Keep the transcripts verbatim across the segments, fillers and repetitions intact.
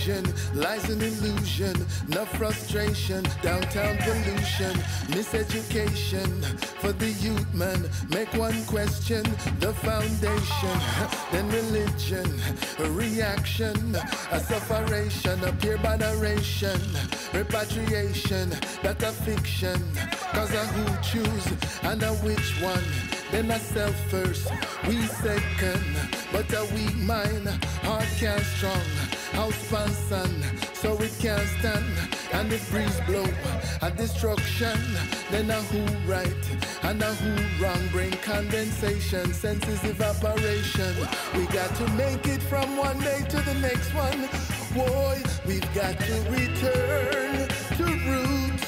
confusion lies an illusion, no frustration, downtown pollution, miseducation for the youth man. Make one question, the foundation, then religion, a reaction, a sufferation, a pure narration, repatriation, that a fiction, cause a who choose and a which one, then a self first, we second, but a weak mind, heart can't strong, house pan sun, so it can't stand, and if breeze blow, a destruction, then a who right, and a who wrong, brain condensation, senses evaporation, we got to make it from one day to the next one, boy, we've got to return to roots,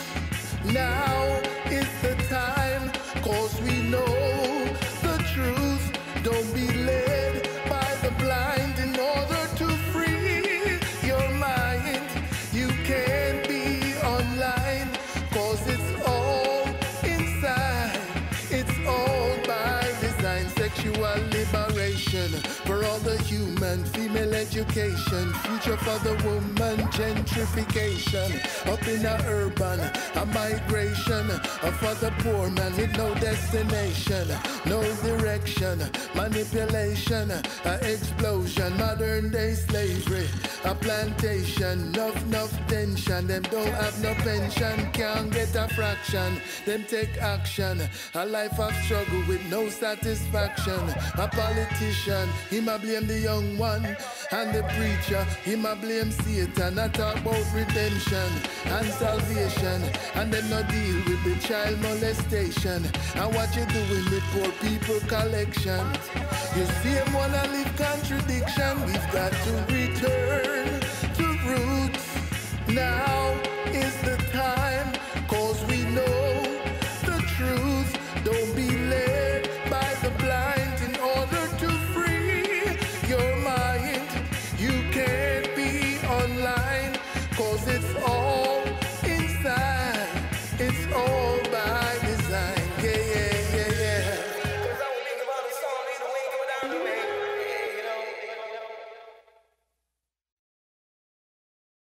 now is the time, cause we know the truth, don't be led by the blind in order to free your mind, you can't be online, cause it's all inside, it's all by design, sexual liberation, for all the human, female education, future for the woman, gentrification, up in the urban, a migration, for the poor man with no destination, no direction, manipulation, a explosion, modern day slavery, a plantation, enough, enough tension, them don't have no pension, can't get a fraction, them take action, a life of struggle with no satisfaction, a politician, him a blame the young one, and the preacher, him a blame Satan, I talk about redemption and salvation, and them no deal with the child molestation, and what you doing with poor people collection, you see him wanna live contradiction, we've got to return to roots now.